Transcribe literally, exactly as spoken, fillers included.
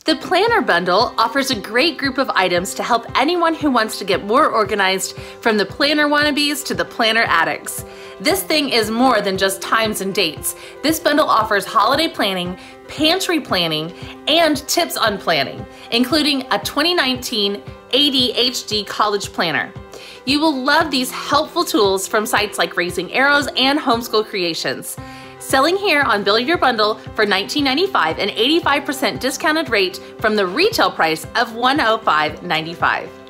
The Planner Bundle offers a great group of items to help anyone who wants to get more organized, from the planner wannabes to the planner addicts. This thing is more than just times and dates. This bundle offers holiday planning, pantry planning, and tips on planning, including a twenty nineteen A D H D College Planner. You will love these helpful tools from sites like Raising Arrows and Homeschool Creations. Selling here on Build Your Bundle for nineteen ninety-five dollars, an eighty-five percent discounted rate from the retail price of one hundred five ninety-five.